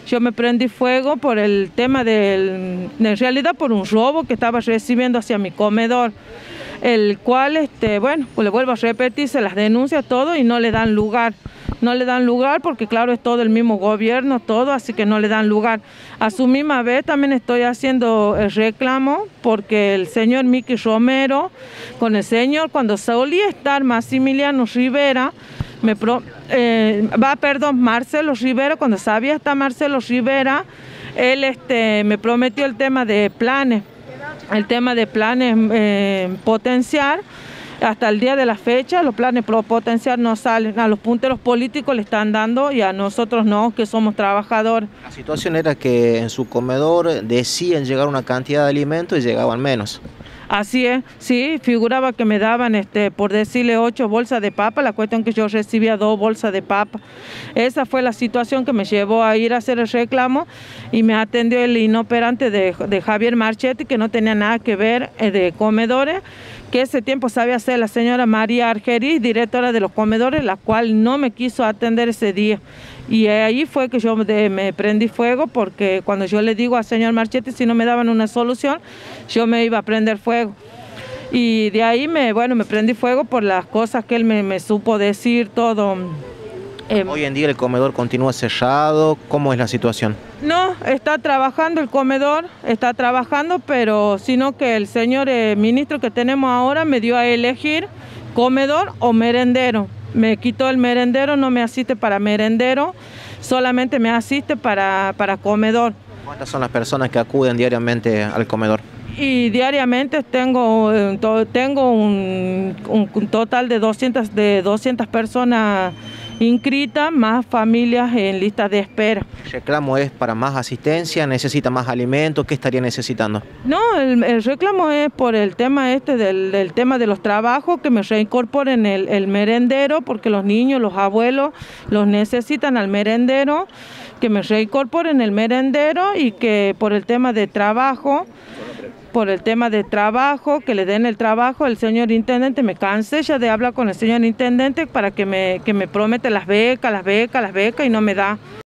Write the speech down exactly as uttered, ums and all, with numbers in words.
yo me prendí fuego por el tema del, en realidad por un robo que estaba recibiendo hacia mi comedor, el cual, este, bueno, pues le vuelvo a repetir, se las denuncia todo y no le dan lugar. No le dan lugar porque claro es todo el mismo gobierno, todo, así que no le dan lugar. A su misma vez también estoy haciendo el reclamo porque el señor Miki Romero, con el señor, cuando solía estar Maximiliano Rivera, me pro, eh, va, perdón, Marcelo Rivera, cuando sabía estar Marcelo Rivera, él este, me prometió el tema de planes, el tema de planes eh, potenciar. Hasta el día de la fecha los planes pro potenciar no salen, a los punteros políticos le están dando y a nosotros no, que somos trabajadores. La situación era que en su comedor decían llegar una cantidad de alimentos y llegaban menos. Así es, sí, figuraba que me daban, este, por decirle, ocho bolsas de papa, la cuestión que yo recibía dos bolsas de papa. Esa fue la situación que me llevó a ir a hacer el reclamo y me atendió el inoperante de, de Javier Marchetti, que no tenía nada que ver eh, de comedores, que ese tiempo sabía ser la señora María Argerí, directora de los comedores, la cual no me quiso atender ese día. Y ahí fue que yo de, me prendí fuego, porque cuando yo le digo al señor Marchetti si no me daban una solución, yo me iba a prender fuego. Y de ahí me, bueno, me prendí fuego por las cosas que él me, me supo decir, todo. Eh, Hoy en día el comedor continúa cerrado, ¿cómo es la situación? No, está trabajando el comedor, está trabajando, pero sino que el señor eh, ministro que tenemos ahora me dio a elegir comedor o merendero. Me quitó el merendero, no me asiste para merendero, solamente me asiste para, para comedor. ¿Cuántas son las personas que acuden diariamente al comedor? Y diariamente tengo, tengo un, un total de doscientas, de doscientas personas inscritas, más familias en listas de espera. ¿El reclamo es para más asistencia? ¿Necesita más alimentos? ¿Qué estaría necesitando? No, el, el reclamo es por el tema este del, del tema de los trabajos, que me reincorporen el, el merendero, porque los niños, los abuelos los necesitan al merendero, que me reincorporen el merendero y que por el tema de trabajo, por el tema de trabajo, que le den el trabajo, el señor intendente, me cansé ya de hablar con el señor intendente para que me, que me promete las becas, las becas, las becas y no me da.